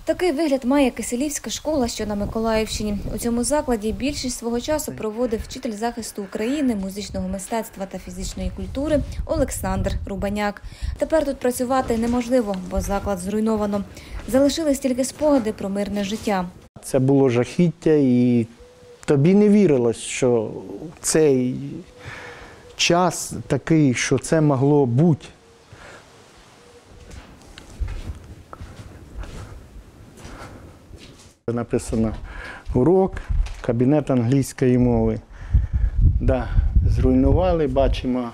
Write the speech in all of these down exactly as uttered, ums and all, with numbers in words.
Такий вигляд має Киселівська школа, що на Миколаївщині. У цьому закладі більшість свого часу проводив вчитель захисту України, музичного мистецтва та фізичної культури Олександр Рубаняк. Тепер тут працювати неможливо, бо заклад зруйновано. Залишились тільки спогади про мирне життя. Це було жахіття, і тобі не вірилось, що цей час такий, що це могло бути. Написано урок, кабінет англійської мови. Да, зруйнували, бачимо,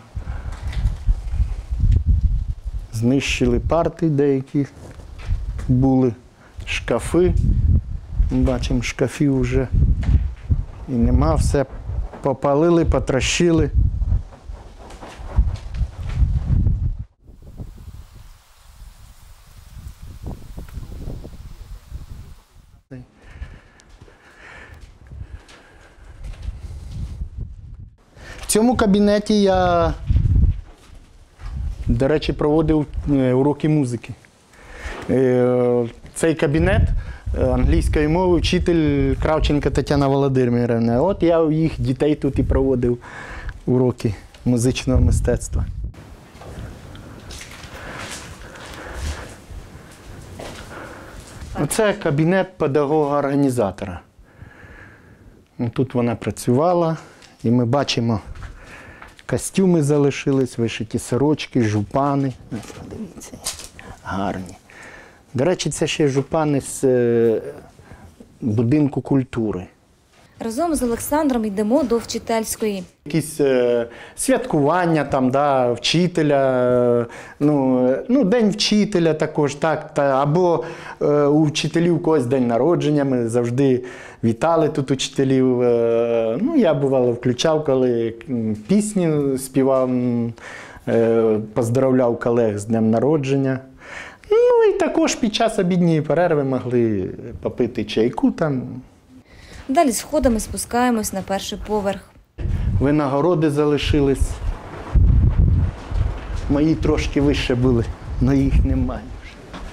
знищили парти деякі були, шкафи. Бачимо, шкафів вже і нема, все попалили, потрощили. В цьому кабінеті я, до речі, проводив уроки музики. Цей кабінет англійської мови вчитель Кравченко Тетяна Володимирівна. От я у їх дітей тут і проводив уроки музичного мистецтва. Оце кабінет педагога-організатора. Тут вона працювала, і ми бачимо, костюми залишились, вишиті сорочки, жупани. Подивіться, гарні. До речі, це ще жупани з будинку культури. Разом з Олександром йдемо до вчительської. Якісь е, святкування там, да, вчителя, е, ну, ну, день вчителя також, так, та, або е, у вчителів когось день народження, ми завжди вітали тут учителів. Е, ну, я, бувало, включав, коли пісні співав, е, поздравляв колег з днем народження. Ну, і також під час обідньої перерви могли попити чайку там. Далі сходами спускаємось на перший поверх. Винагороди залишились. Мої трошки вище були, але їх немає вже.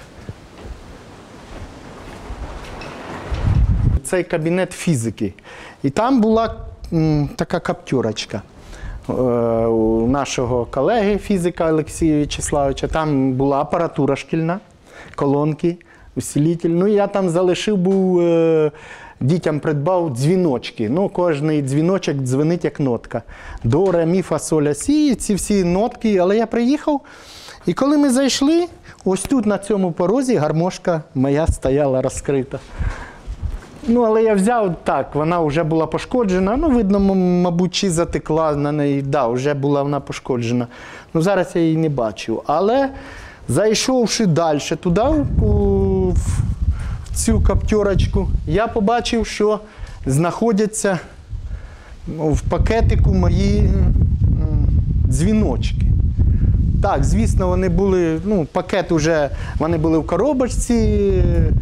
Цей кабінет фізики. І там була м, така каптюрочка е, у нашого колеги фізика Олексія В'ячеславовича. Там була апаратура шкільна, колонки, усилитель. Ну, я там залишив, був, е, дітям придбав дзвіночки. Ну, кожний дзвіночок дзвенить як нотка. До, ре, мі, фа, соль, ля, сі, ці всі нотки. Але я приїхав, і коли ми зайшли, ось тут на цьому порозі гармошка моя стояла розкрита. Ну, але я взяв так, вона вже була пошкоджена, ну, видно, мабуть, чи затекла на неї, да, вже була вона пошкоджена. Ну, зараз я її не бачу. Але зайшовши далі туди, у, в цю каптюрочку, я побачив, що знаходяться в пакетику мої дзвіночки. Так, звісно, вони були, ну, пакет уже, вони були в коробочці,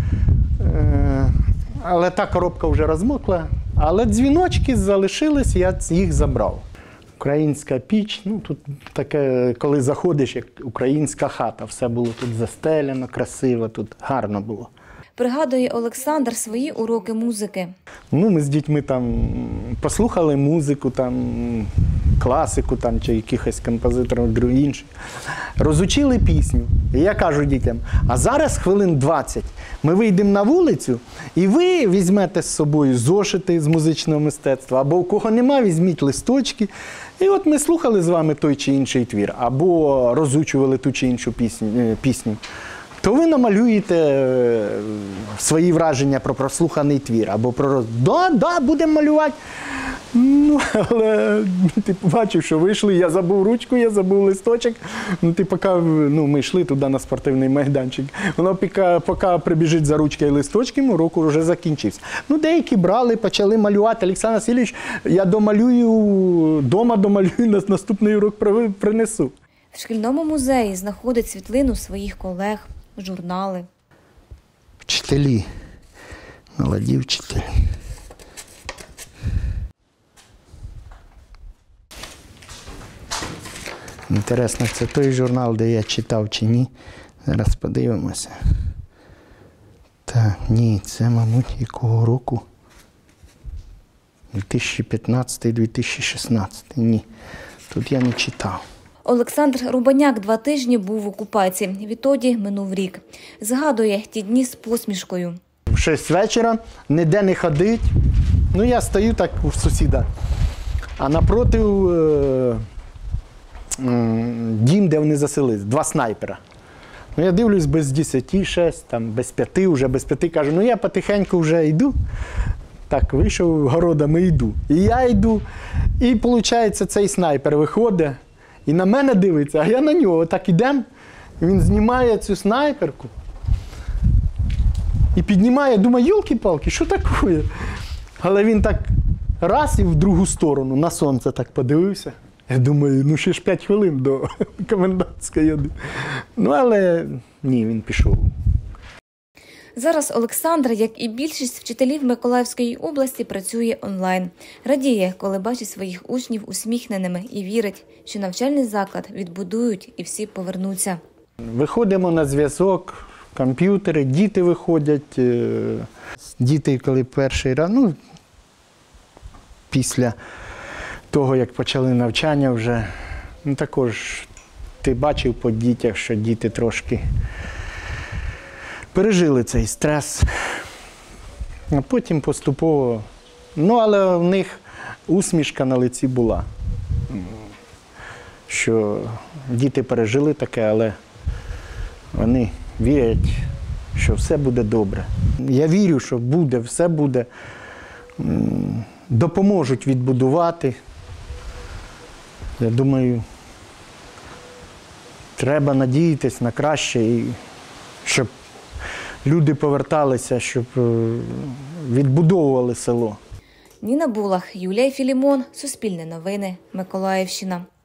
але та коробка вже розмокла. Але дзвіночки залишились, я їх забрав. Українська піч, ну тут таке, коли заходиш, як українська хата, все було тут застелено, красиво, тут гарно було. Пригадує Олександр свої уроки музики. Ну, ми з дітьми там послухали музику, там, класику там, чи якихось композиторів інших. Розучили пісню. І я кажу дітям, а зараз хвилин двадцять ми вийдемо на вулицю, і ви візьмете з собою зошити з музичного мистецтва, або у кого нема, візьміть листочки. І от ми слухали з вами той чи інший твір, або розучували ту чи іншу пісню. пісню. То ви намалюєте свої враження про прослуханий твір, або про «да, да, будемо малювати». Ну, але ти побачив, що вийшли, я забув ручку, я забув листочок. Ну, ти поки, ну, ми йшли туди на спортивний майданчик. Воно поки, поки прибіжить за ручки і листочки, урок вже закінчився. Ну, деякі брали, почали малювати. Олександр Васильович, я домалюю, дома домалюю, на наступний урок принесу. В шкільному музеї знаходить світлину своїх колег, журнали. Вчителі, молоді вчителі. Інтересно, це той журнал, де я читав чи ні. Зараз подивимося. Так. Ні, це, мабуть, якого року? дві тисячі п'ятнадцятий - дві тисячі шістнадцятий. Ні, тут я не читав. Олександр Рубаняк два тижні був в окупації. Відтоді минув рік. Згадує ті дні з посмішкою. В шість вечора, ніде не ходить. Ну, я стою так у сусіда. А напроти е, е, дім, де вони заселились, два снайпера. Ну, я дивлюсь, без десяти, шесть, там, без п'яти, вже без п'яти. Кажу, ну я потихеньку вже йду. Так, вийшов городами і йду. І я йду. І, виходить, цей снайпер виходить і на мене дивиться, а я на нього. Так ідемо, він знімає цю снайперку і піднімає, думаю, йолки-палки, що таке? Але він так раз і в другу сторону, на сонце так подивився. Я думаю, ну ще ж п'ять хвилин до комендантської. Ну, але ні, він пішов. Зараз Олександр, як і більшість вчителів Миколаївської області, працює онлайн. Радіє, коли бачить своїх учнів усміхненими і вірить, що навчальний заклад відбудують і всі повернуться. Виходимо на зв'язок, комп'ютери, діти виходять. Діти, коли перший раз, ну, після того, як почали навчання вже, ну, також ти бачив по дітях, що діти трошки пережили цей стрес, а потім поступово, ну, але в них усмішка на лиці була, що діти пережили таке, але вони вірять, що все буде добре. Я вірю, що буде, все буде, допоможуть відбудувати. Я думаю, треба надіятися на краще, і щоб люди поверталися, щоб відбудовували село. Ніна Булах, Юлія Філімон, Суспільне новини, Миколаївщина.